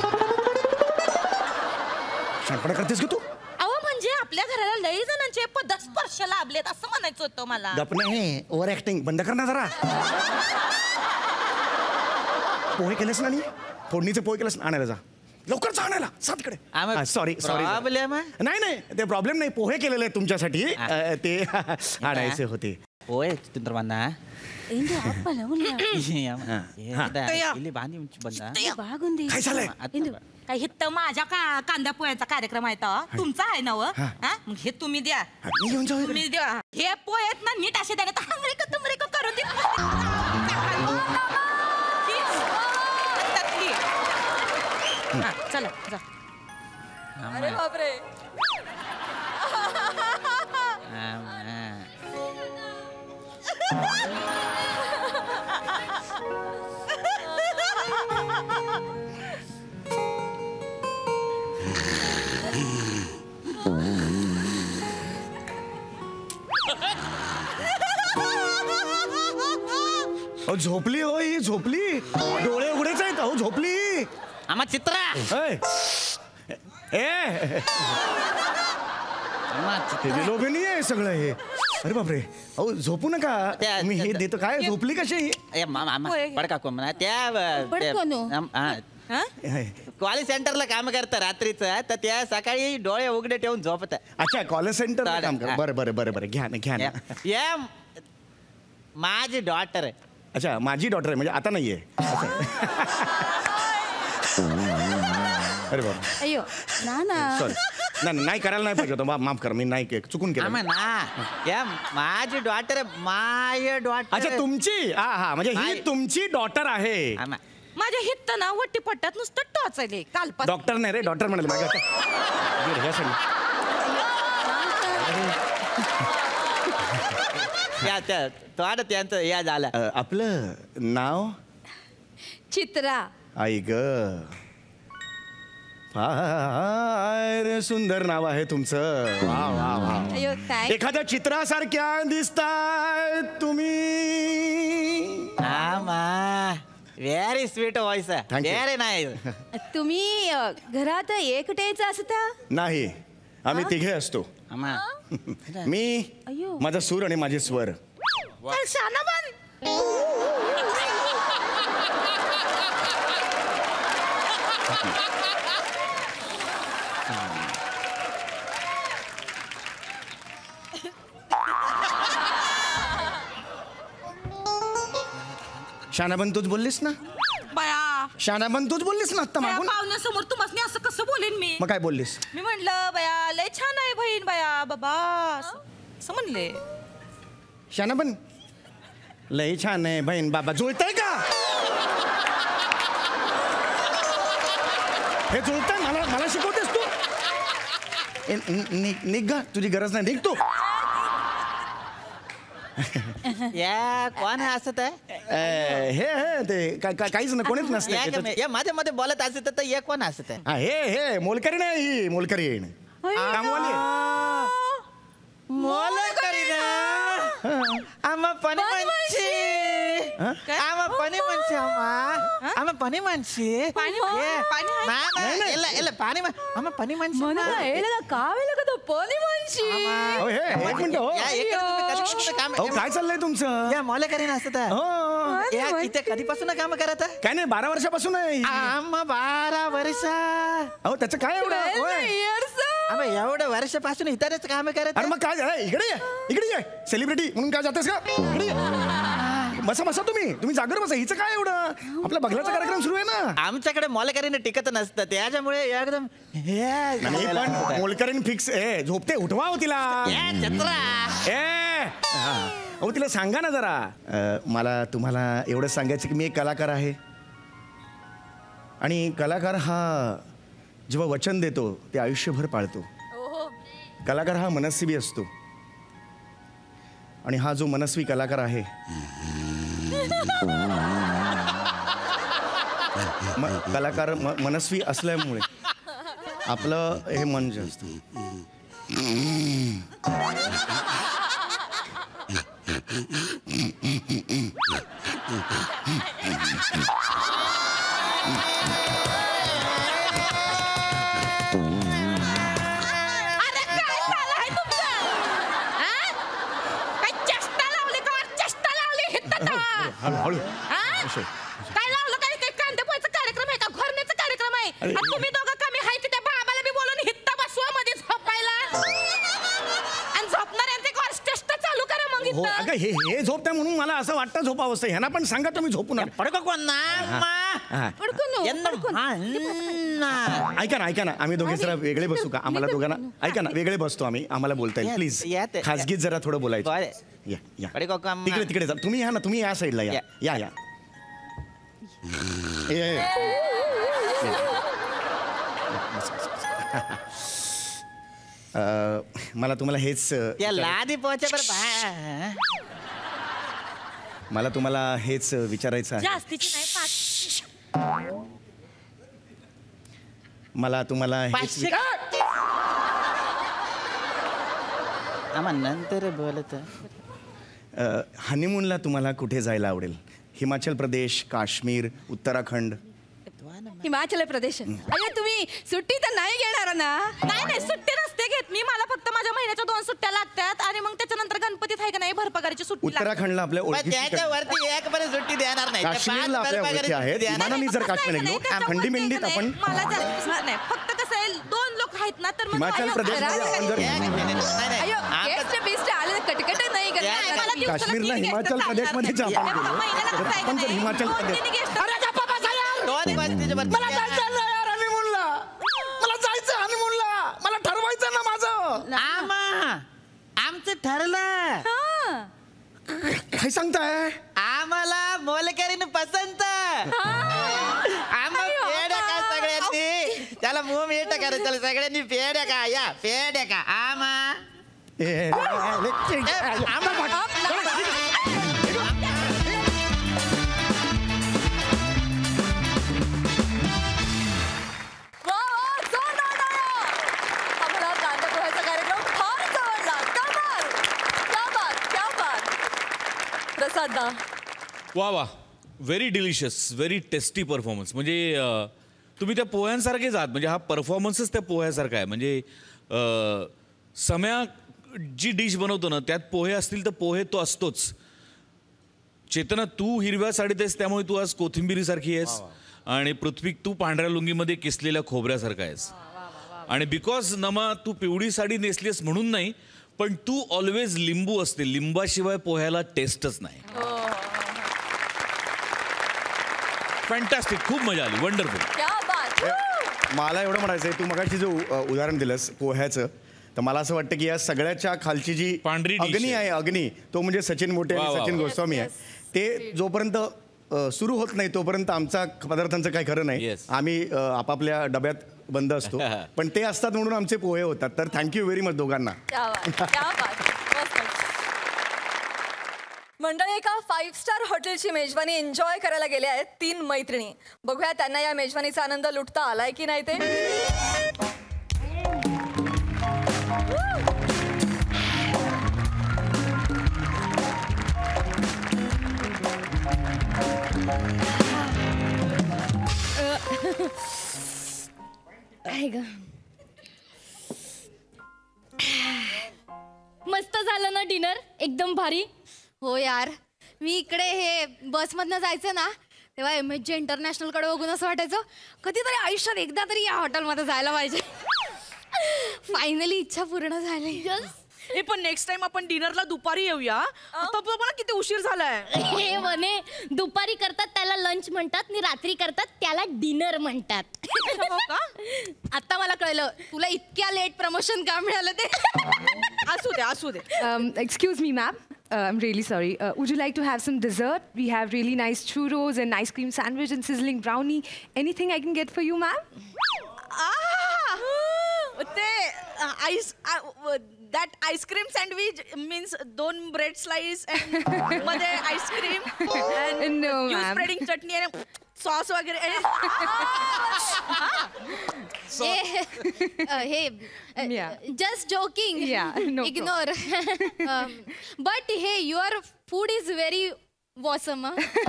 शांतपणा करतेस का तू? अहो म्हणजे आपल्या घराला लई जणांचे पदस्पर्श लाभलेत असं म्हणायचं होतं मला. गप नाही ओव्हर ऍक्टिंग बंद कर ना जरा. पोहे केलेस ना? नी फोडणीचे पोहे केलेस ना? आणायला जा लवकर जा आणायला. सा तिकडे. Sorry sorry. प्रॉब्लेम नाही नाही ते प्रॉब्लेम नाही. पोहे केलेले आहेत तुमच्यासाठी. अ, ते आणायचे होते. होय चंद्रबांना काय झालंय? काय हे तर माझ्या का कांदा पोह्याचा कार्यक्रम आहे तो. तुमचा आहे ना व? हा? मग हे तुम्ही द्या. मी घेऊन जाऊ इकडे. तुम्ही द्या. हे पोहे आहेत ना नीट असे द्या ना हंगरे का तुमरे का करून दे. ही. त्यातली. हा, चला जा. अरे बापरे. अहो झोपली हो ही झोपली डोळे उघडेच आहेत अहो झोपली आम्हा चित्रा ऐ. ए आम्हा चित्रा विलोभनीय आहे सगळं हे. अरे बापरे अहो झोपू नका त्या- मी हे त्या- देतो काय झोपली कशी ही ए, मा- मा- मा- होय. पडका कोण म्हणा त्या पडकोन? हा? कॉलेज सेंटरला काम करतं रात्रीचं तर त्या सकाळी डोळे उघडे ठेवून झोपत अच्छा कॉल सेंटर चालेल. काम कर हा. बरं बरं बरं बरं घ्या ना घ्या ना या माझी डॉटर अच्छा माझी डॉटर आहे म्हणजे आता नाहीये अरे बाबा अयो ना ना सॉरी नाही नाही करायला नाही पाहिजे होतं मा- माफ कर मी नाही के- चुकून केलं आम्हा ना या माझी डॉटर माय डॉटर अच्छा तुमची हा हा म्हणजे ही नाही. तुमची डॉटर आहे आम्हा माझ्या हित्त ना वट्टी पट्ट्यात नुसतं टोचायले कालपासून. डॉक्टर नाही रे डॉक्टर म्हणाले मागे आता. गिर, ह्या side ला. या त्या थोडं त्यांचं या झालं अ, आपलं नाव चित्रा. आई ग फार सुंदर नाव आहे तुमचं वा वा वा अयो काय एखाद्या चित्रासारख्या दिसताय तुम्ही आम्हा very sweet voice Thank you. Very नाही तुम्ही अ, घरात एकटेच असता. नाही आम्ही तिघे असतो आम्हा मी अयो. माझा सूर आणि माझे स्वर चल शाना बन. शानाबन तूच बोललीस ना बया शानाबन तूच बोललीस ना आत्ता मागून पाहुण्यासमोर तुम्हाला असं कसं बोलेन मी. मग काय बोललीस मी म्हणलं बया लय छान आहे बहीण बया बाबा असं असं म्हणले. शानाबन लय छान आहे बहीण बाबा जुळतंय का हे जुळतंय मला मला शिकवतेस तू ए, नि- नि- निघ गा तुझी गरज नाही निघ तू या कोण आहे असत आहे ए, हे हे ते काय काय- काहीच नाही कोणीच नसतं या त्याच्यात. का- या मध्ये मध्ये बोलत असत तर या कोण असत आहे हा, हे हे मोलकरी नाही ही मोलकरी कामवाली आहे. मोलकरी ना आम्हा पनी माणशी आम्हा पनी माणशी आम्हा आम्हा पनी माणशी पाणी- पाणी आहे? नाही नाही ಇಲ್ಲ ಇಲ್ಲ पाणी आम्हा पनी माणशी ನನಗ ಹೇಳಿದ ಕಾವೇಲಕದ ಪೋಲಿ ಮನ್ಷಿ. अहो, हे एक मिनिट हो या इकडे तुम्ही कधी- कधी काम अहो काय चाललंय तुमचं या मोलकरी असत हो या इथे कधीपासून काम करत आहे काय नाही बारा वर्षापासून आहे ही. आम्हा बारा वर्ष अहो त्याचं काय एवढं होय. Years. आम्हा एवढ्या वर्षापासून इथेच काम करत अरे मग काय झालं इकडे ये इकडे ये सेलिब्रिटी म्हणून काय जातेस का इकडे ये. बसा बसा तुम्ही तुम्ही जागर बसा हिचं काय एवढं आपला बघल्याचा कार्यक्रम सुरू आहे ना आमच्याकडे मोलकरीने टिकत नसतं त्याच्यामुळे एकदम हे आणि पण मोलकरीन फिक्स ए झोपते उठवा हो तिला या चत्रा ए हा. अहो तिला सांगा ना जरा अ, मला तुम्हाला एवढं सांगायचं की मी एक कलाकार आहे आणि कलाकार हा जेव्हा वचन देतो ते आयुष्यभर पाळतो ओहो. कलाकार हा मनस्वी असतो आणि हा जो मनस्वी कलाकार आहे म- कलाकार म- मनस्वी असल्यामुळे आपलं हे मन जे असतं अरे काय झालं आहे तुमचं हा? काय चेष्टा लावली का चेष्टा लावली हित्त का? हळू हळू हा? काय लावलं काय ते कांदे पोहायचा कार्यक्रम आहे का घोरण्याचा कार्यक्रम आहे अरे. आणि तुम्ही दोघं कमी हाय त्या बाबाला बी बोलून हित्त बसवा मध्ये झोपायला आणि झोपणाऱ्यांचे चेष्टा चालू करा मग हो इथं. अगं हे हे झोपताय म्हणून मला असं वाटतं झोपावं असं ह्यांना पण सांगा तुम्ही झोपू नका पडको कोण ना हा. पडकून यांना पडकून. हा. ऐका ना ऐका ना आम्ही दोघे जरा वेगळे बसू का आम्हाला दोघांना ऐका ना वेगळे बसतो आम्ही आम्हाला बोलता येईल या- प्लीज या ते- खासगीत जरा थोडं बोलायचं बरं. या या पडको काम तिकडे तिकडे जा तुम्ही या ना तुम्ही या साईडला या या. या या ए, ए, ए. अ, मला तुम्हाला हेच अ, या विचारायचं- लादी पोहोचे बरं मला तुम्हाला हेच अ, विचारायचं आहे जास्तीची नाही पाच. मला तुम्हाला हेच पाचशे वि- आम्हा नंतर बोलत अ, हनीमूनला तुम्हाला कुठे जायला आवडेल? हिमाचल प्रदेश, काश्मीर, उत्तराखंड? हिमाचल प्रदेश. अरे तुम्ही सुट्टी तर नाही घेणार ना? नाही नाही सुट्टी नसते घेत मी. मला फक्त माझ्या महिन्याच्या दोन सुट्ट्या लागतात आणि मग त्याच्यानंतर गणपतीत आहे का नाही भरपगारीची सुट्टी लागते. उत्तराखंडला आपल्या पण ओळखीची त्याच्या वरती एक पण सुट्टी देणार नाही. त्या पाच काश्मीरला आपल्या बरं ओळखी पगाराची आहेत. सुट्टी देणार विमानाने जर काश्मीर नाही, गेलो त्याच्या थंडी वरती मिंडीत आहे का आपण नाही, मला जास्त नाही फक्त कसं आहे दोन लोक आहेत ना तर मग हिमाचल काय- प्रदेशमध्ये राहते आपण जर- का? एक मिनिट, नाही, नाही. अयो आमचं- गेस्ट बिस्ट आले कटकट नाही या- नाही, करणार. मला दिवसाला काश्मीरला तीन हिमाचल guest प्रदेशमध्ये चालणार. आपण गेलो. एका महिन्याला तर कसं आहे आपण का जर नाही? हिमाचल दोन प्रदेश- तीन guest दोन गोष्टीच्या वरती मला जायचं यार हनीमूनला. मला जायचं हनीमूनला. मला ठरवायचं ना माझं. आमा आमचं ठरलं. काय सांगताय? आम्हाला मोलकरीन पसंत. आम्हा पेड्या का सगळ्यांनी त्याला मुंह मिळत का रे? त्याला सगळ्यांनी पेड्या का या पेड्या का आमा ए, वा, वा, जोरदार टाळ्या. आम्हाला कांदा पोह्याचा कार्यक्रम फार आवडला. कमाल. क्या बात, क्या बात. प्रसाद दा. वा वा very delicious very tasty performance. म्हणजे अं, तुम्ही त्या पोह्यांसारखेच आहात. म्हणजे हा परफॉर्मन्सच त्या पोह्यासारखा आहे. म्हणजे अं, सम्या जी डिश बनवतो ना त्यात पोहे असतील तर पोहे तो असतोच. चेतना तू हिरव्या साडीत आहेस त्यामुळे तू आज कोथिंबिरीसारखी आहेस. आणि पृथ्वी तू पांढऱ्या लुंगीमध्ये किसलेल्या खोबऱ्यासारखा आहेस. आणि बिकॉज नमा तू पिवळी साडी नेसलीस म्हणून नाही पण तू ऑलवेज लिंबू असते. लिंबाशिवाय पोह्याला टेस्टच नाही. फॅन्टॅस्टिक. खूप मजा आली. वंडरफुल. क्या बात. मला एवढं म्हणायचं आहे, तू मगाशी जो अ, उदाहरण दिलंस पोह्याचं, तर मला असं वाटतं की या सगळ्याच्या खालची जी पांढरी dish अग्नी आहे अग्नी, तो म्हणजे सचिन मोठे वा, आणि वा, सचिन वा. गोस्वामी आहे. ते जोपर्यंत अ, सुरू होत नाही तोपर्यंत आमचा पदार्थांचं काही खरं नाही. Yes. आम्ही अ, आपापल्या डब्यात बंद असतो. पण ते असतात म्हणून आमचे पोहे होतात. तर थँक्यू व्हेरी मच दोघांना. क्या बात, क्या बात. मस्त. मंडळी एका फाईव्ह स्टार हॉटेलची मेजवानी एन्जॉय करायला गेल्या आहेत तीन मैत्रिणी. बघूया त्यांना या मेजवानीचा आनंद लुटता आलाय की नाही ते. आहे ग मस्त झालं ना डिनर एकदम भारी. हो यार मी इकडे हे बसमधनं जायचं ना तेव्हा एम एच जे इंटरनॅशनलकडे बघून असं वाटायचं कधीतरी आयुष्यात एकदा तरी या हॉटेलमध्ये जायला पाहिजे. फायनली इच्छा पूर्ण झाली. हे पण नेक्स्ट टाइम आपण डिनरला दुपारी येऊया. आता मला किती उशीर झालाय. हे म्हणे दुपारी करतात त्याला लंच म्हणतात आणि रात्री करतात त्याला डिनर म्हणतात. हो का? आता मला कळलं तुला इतक्या लेट प्रमोशन का मिळालं ते. असू दे असू दे. Um, excuse me, ma'am. Uh, I'm really sorry. Uh, would you like to have some dessert? We have really nice churros and ice cream sandwich and sizzling brownie. Anything I can get for you, ma'am? ते ice that ice cream sandwich means दोन ब्रेड स्लाइस मध्ये ice cream No, ma'am. Spreading chutney आणि सॉस वगैरे. हे Yeah. Just joking. Yeah, no ignore. But hey your food is very awesome.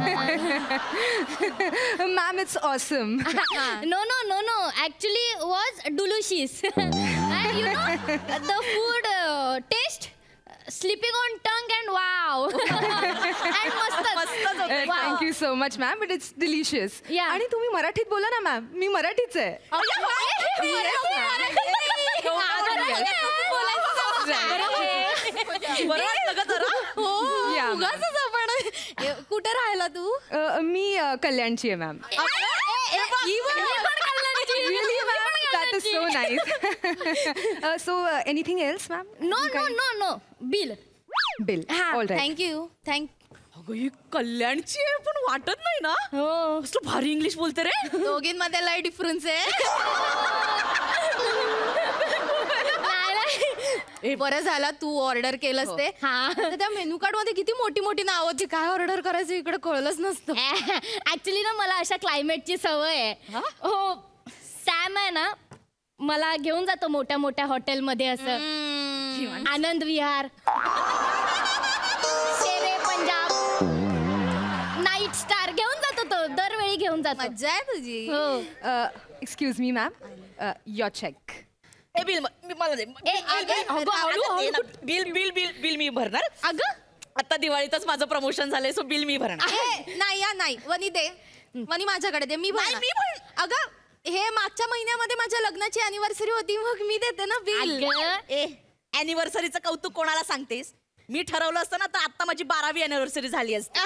Ma'am, it's awesome. No, no, no, no. Actually, was delicious. And you know, the food uh, taste slipping on tongue and wow. And mastच. Uh, Thank you so much, ma'am. But it's delicious. Yeah. आणि तुम्ही मराठीत बोला ना, मॅम. मी मराठीच आहे. बरं वाटलं का जरा? Yeah, ma'am. उगाचच आपण हे, कुठे राहिला तू. Uh, मी uh, कल्याणची आहे, ma'am. Really, ma'am? That is so nice. uh, so, uh, anything else, ma'am? No, no, no, no. Bill. Bill. Ha, All right. Thank you thank अगं ही कल्याणची आहे पण वाटत नाही ना. हो कसलं भारी इंग्लिश बोलते रे. दोघींमध्ये लय डिफरन्स आहे. बरं झाला तू ऑर्डर केलंस ते. आता त्या मेनू कार्ड मध्ये किती मोठी मोठी नाव होती. काय ऑर्डर करायचं इकडे कळलंच नसतं. ऍक्च्युली ना मला अशा क्लायमेटची सवय आहे. हो सॅम आहे ना मला घेऊन जातो मोठ्या मोठ्या हॉटेलमध्ये असं आनंद विहार शेरे पंजाब नाईट स्टार घेऊन जातो तो दरवेळी घेऊन जातो. मज्जा आहे तुझी. हो excuse me ma'am your check. ए बिल मी मला दे. बिल बिल बिल बिल मी भरणार. अगं आता दिवाळीतच माझं प्रमोशन झालंय सो बिल मी भरणार. ए, नाही या नाही वनी दे. वनी माझ्याकडे दे. मी भरणार. मी भर. अगं हे मागच्या महिन्यामध्ये माझ्या लग्नाची अॅनिव्हर्सरी होती मग मी देते ना बिल. ए अॅनिव्हर्सरीचं कौतुक कोणाला सांगतेस. मी ठरवलं असतं ना तर आता माझी बारावी अॅनिव्हर्सरी झाली असती.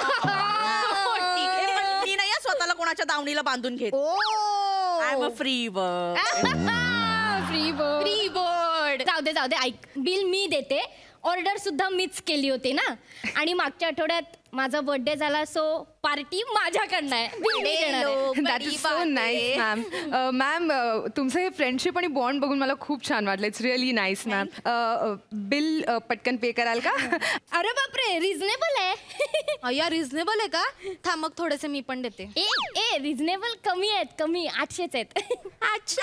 मी नाही स्वतःला कोणाच्या दावणीला बांधून घेत. I am a free bird. Free board free board जाऊ दे जाऊ दे ऐक बिल मी देते. ऑर्डर सुद्धा मीच केली होती ना आणि मागच्या आठवड्यात माझा बर्थडे झाला सो पार्टी माझ्याकडनं आहे. बिल मी देणार आहे. That is so nice ma'am. Ma'am तुमचं हे फ्रेंडशिप आणि बॉन्ड बघून मला खूप छान वाटलं. It's really nice ma'am. Bill पटकन पे कराल का? अरे बापरे रिझनेबल आहे. अय्या रिझनेबल आहे का. थांब मग थोडेसे मी पण देते. ए ए रिझनेबल कमी आहेत कमी आठशेच आहेत.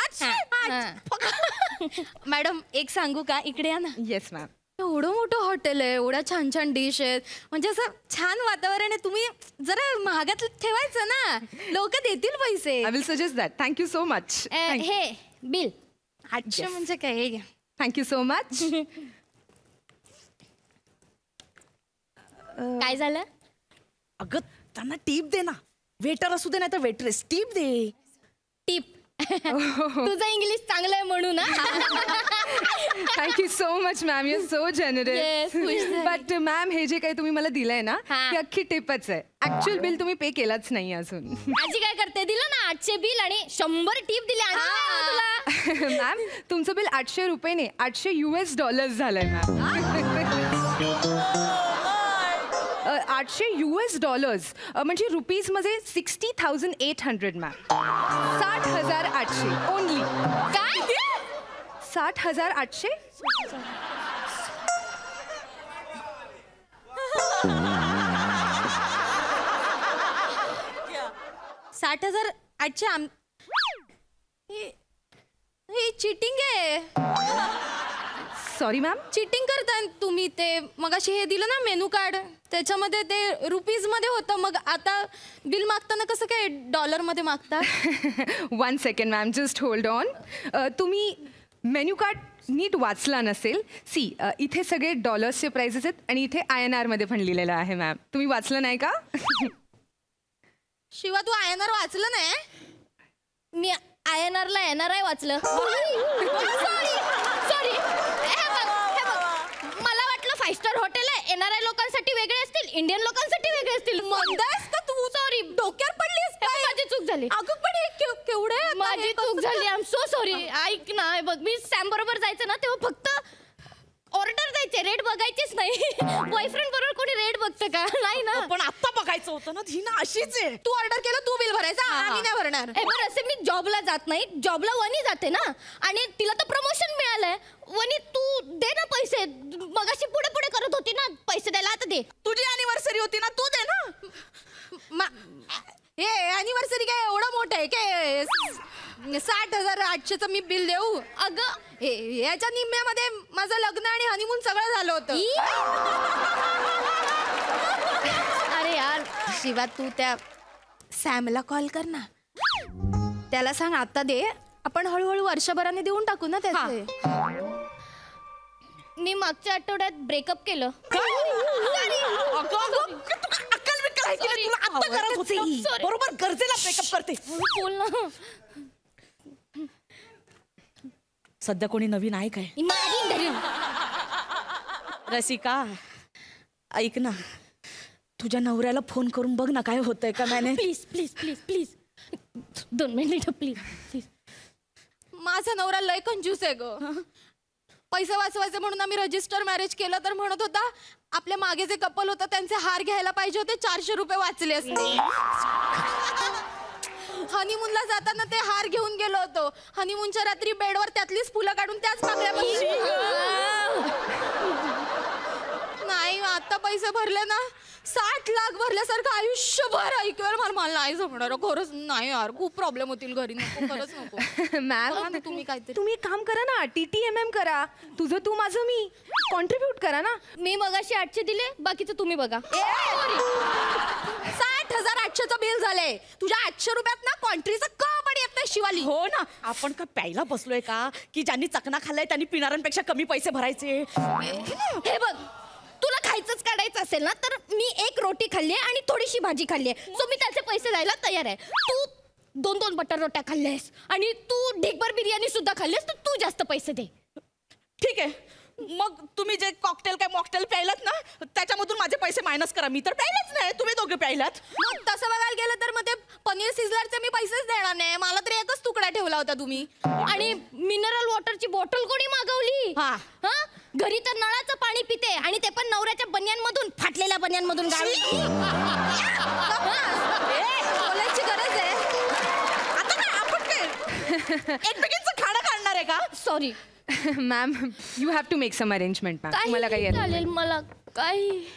मॅडम एक सांगू का इकडे या ना. Yes ma'am. एवढं मोठं हॉटेल आहे एवढ्या छान छान डिश आहेत म्हणजे असं छान वातावरण आहे. तुम्ही जरा महागात ठेवायचं ना लोक देतील पैसे. I will suggest that. Thank you so much. हे बिल आठशे म्हणजे काय हे घ्या. Thank you so much. काय झालं. अगं त्यांना टीप दे ना. वेटर असू दे नाही तर वेटरेस टीप दे. टिप तुझं इंग्लिश चांगलं आहे म्हणून. Thank you so much ma'am. You so generous. But ma'am हे जे काही तुम्ही मला दिलंय ना ते अख्खी टिपच आहे. ऍक्च्युअल बिल तुम्ही पे केलाच नाही अजून. आजी काय करते दिलं ना आठशे बिल आणि शंभर टिप दिली तुला. मॅम तुमचं बिल आठशे रुपये नाही आठशे युएस डॉलर्स झालंय मॅम. आठशे युएस डॉलर्स म्हणजे रुपीज मध्ये sixty thousand eight hundred ma'am. साठ हजार आठशे ओनली. काय साठ हजार आठशे. साठ हजार आठशे आम हे चिटिंग आहे. Sorry ma'am. चिटिंग करताय तुम्ही. ते मगाशी हे दिलं ना मेनू कार्ड त्याच्यामध्ये ते रुपीज मध्ये होतं मग आता बिल मागताना कसं काय डॉलर मध्ये मागता. One second ma'am just hold on. तुम्ही मेन्यू कार्ड नीट वाचला नसेल. सी इथे सगळे डॉलर्सचे प्राइसेस आहेत आणि इथे आय एन आर मध्ये पण लिहिलेलं आहे मॅम. तुम्ही वाचलं नाही का. शिवा तू आय एन आर वाचलं नाही. मी आय एन आर ला एन आर आय वाचलं. Sorry sorry. मला वाटलं फाईव्ह स्टार हॉटेल आहे एन आर आय लोकांसाठी वेगळे असतील इंडियन लोकांसाठी वेगळे असतील. मंदास का तू. सॉरी डोक्यावर पडलीस काय. माझी चूक झाली. अगं पण हे केवढे माझी चूक झाली. I am so sorry. ऐक ना बघ मी सॅम बरोबर जायचं ना तेव्हा फक्त ऑर्डर द्यायचे रेट बघायचेच नाही. बॉयफ्रेंड बरोबर कोणी रेट बघतं का. नाही ना. पण आता बघायचं होतं ना. ही ना अशीच आहे. तू ऑर्डर केलं तू बिल भरायचं आम्ही नाही भरणार. बरं असे मी जॉबला जात नाही जॉबला वनी जाते ना आणि तिला तर प्रमोशन मिळालंय. वनी तू दे ना पैसे. मगाशी पुढे पुढे करत होती ना पैसे द्यायला आता दे. तुझी अॅनिव्हर्सरी होती ना तू दे ना. हे अॅनिव्हर्सरी काय एवढं मोठं आहे काय. साठ हजार आठशेचं मी बिल देऊ. अगं याच्या निम्म्यामध्ये माझं लग्न आणि हनीमून सगळं झालं होतं. अरे यार शिवा तू त्या सॅमला कॉल कर ना. त्याला सांग आता दे आपण हळूहळू वर्षभराने देऊन टाकू ना त्याचे. मी मागच्या आठवड्यात ब्रेकअप केलं. बरोबर गरजेला ब्रेकअप करते. बोल ना. सध्या कोणी नवीन आहे काय. रसिका ऐक ना तुझ्या नवऱ्याला फोन करून बघ ना काय होतंय का. मैंने प्लीज प्लीज प्लीज प्लीज दोन मिनिट प्लीज प्लीज. माझा नवरा लय कंजूस आहे ग. पैसे वाचवायचे म्हणून आम्ही रजिस्टर मॅरेज केलं तर म्हणत होता आपल्या मागे जे कपल होतं त्यांचे हार घ्यायला पाहिजे होते चारशे रुपये वाचले असते. हनीमूनला जाताना ते हार घेऊन गेलो होतो. हनीमूनच्या रात्री बेडवर त्यातलीच फुलं काढून त्याच पाकळ्या बसली. नाही आता पैसे भरले ना साठ लाख भरल्यासारखं आयुष्यभर ऐकूया मला मला नाही जमणार खरंच नाही यार खूप प्रॉब्लेम होतील घरी नको खरंच नको. मॅम तुम्ही काहीतरी तुम्ही एक काम करा ना टी टी एम एम करा तुझं तू माझं मी कॉन्ट्रीब्यूट करा ना. मी मगाशी आठशे दिले बाकीचं तुम्ही बघा. साठ हजार आठशेचं बिल झालंय तुझ्या आठशे रुपयात ना कॉन्ट्रीचं क पण येत नाही शिवाली. हो ना आपण का प्यायला बसलोय का की ज्यांनी चकना खाल्लाय त्यांनी पिणाऱ्यांपेक्षा कमी पैसे भरायचे. हे बघ तुला खायचंच काढायचं असेल ना तर मी एक रोटी खाल्ली आणि थोडीशी भाजी खाल्ली आहे सो मी त्याचे पैसे द्यायला तयार आहे. तू दोन दोन बटर रोट्या खाल्ल्यास आणि तू ढेकभर बिर्याणी सुद्धा खाल्लीस तर तू जास्त पैसे दे. ठीक आहे मग तुम्ही जे कॉकटेल काय मॉकटेल प्यायलात ना त्याच्यामधून माझे पैसे मायनस करा. मी तर प्यायलाच नाही तुम्ही दोघे प्यायलात. मग तसं बघायला गेलं तर मग ते पनीर सिझलरचे मी पैसेच देणार नाही. मला तर एकच तुकडा ठेवला होता तुम्ही. आणि मिनरल वॉटरची बॉटल कोणी मागवली. हा हा घरी तर नळाचं पाणी पिते आणि ते पण नवऱ्याच्या बन्यांमधून फाटलेल्या बन्यांमधून गावी. बोलायची गरज आहे आता काय आपण काय एकमेकींचं खाणं काढणार आहे का. Sorry ma'am you have to make some arrangement ma'am. तुम्हाला काही चालेल मला काही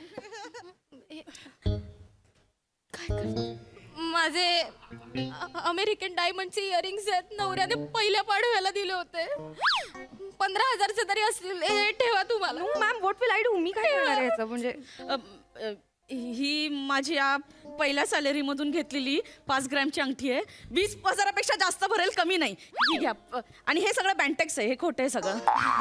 माझे अमेरिकन डायमंडचे इयरिंग्स आहेत नवऱ्याने पहिल्या पाडव्याला दिले होते पंधरा हजारचे तरी असतील हे ठेवा तुम्हाला. Ma'am what will I do मी काय करणार आहे याचं म्हणजे ही माझी या पहिल्या सॅलरीमधून घेतलेली पाच ग्रॅमची अंगठी आहे. वीस हजारापेक्षा जास्त भरेल कमी नाही. ही घ्या आणि हे सगळं बँटेक्स आहे हे खोटं आहे सगळं.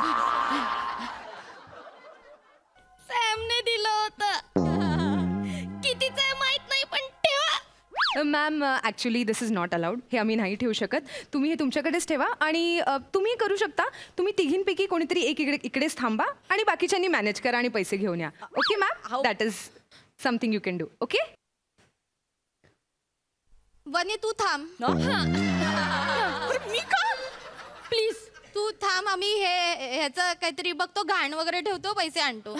सॅमने दिलं होतं कितीच आहे माहित नाही पण ठेवा. Ma'am actually this is not allowed हे आम्ही नाही ठेवू शकत. तुम्ही हे तुमच्याकडेच ठेवा आणि uh, तुम्ही करू शकता तुम्ही तिघींपैकी कोणीतरी एक इकडे इकडेच थांबा आणि बाकीच्यांनी मॅनेज करा आणि पैसे घेऊन या. Okay ma'am that is something you can do. Okay Vani तू थांब. मी का प्लीज तू थांब आम्ही हे ह्याचं काहीतरी बघतो घाण वगैरे ठेवतो पैसे आणतो.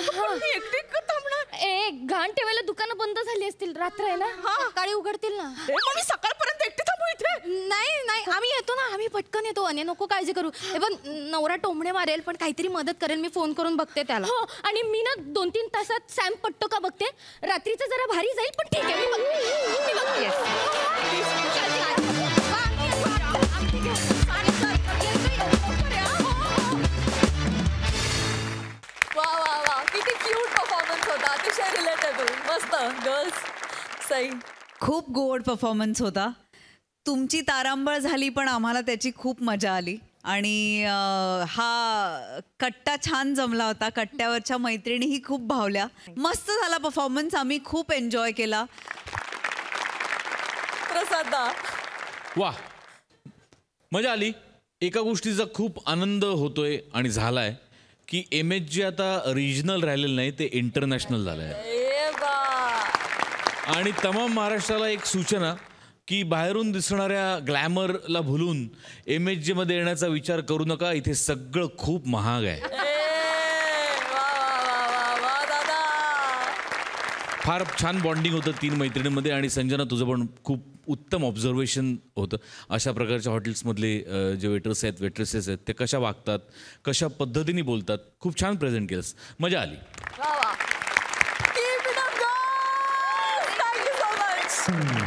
ए घाण ठेवायला दुकानं बंद झाली असतील रात्र आहे ना सकाळी उघडतील ना. मी सकाळपर्यंत एकटी थांबू इथे. नाही नाही आम्ही येतो ना आम्ही पटकन येतो आणि नको काळजी करू. हे पण नवरा टोमणे मारेल पण काहीतरी मदत करेल मी फोन करून बघते त्याला. हो आणि मी ना दोन तीन तासात सॅम पटतो का बघते. रात्रीचं जरा भारी जाईल पण ठीक आहे मी बघते. वा वा वा किती क्यूट परफॉर्मन्स होता अतिशय रिलेटेबल मस्त गर्ल्स सही. खूप गोड परफॉर्मन्स होता. तुमची तारांबळ झाली पण आम्हाला त्याची खूप मजा आली आणि हा कट्टा छान जमला होता. कट्ट्यावरच्या मैत्रिणीही खूप भावल्या. मस्त झाला परफॉर्मन्स आम्ही खूप एन्जॉय केला. प्रसादा वा मजा आली. एका गोष्टीचा खूप आनंद होतोय आणि झालाय की एम एच जे आता रिजनल राहिलेलं नाही ते इंटरनॅशनल झालं आहे. आणि तमाम महाराष्ट्राला एक सूचना की बाहेरून दिसणाऱ्या ग्लॅमरला भुलून एम एच जे मध्ये येण्याचा विचार करू नका. इथे सगळं खूप महाग आहे. फार छान बॉन्डिंग होतं तीन मैत्रिणींमध्ये आणि संजना तुझं पण खूप उत्तम ऑब्झर्वेशन होतं. अशा प्रकारच्या हॉटेल्समधले जे वेटर्स आहेत वेट्रेसेस आहेत ते कशा वागतात कशा पद्धतीने बोलतात खूप छान प्रेझेंट केलंस. मजा आली. Thank you so much.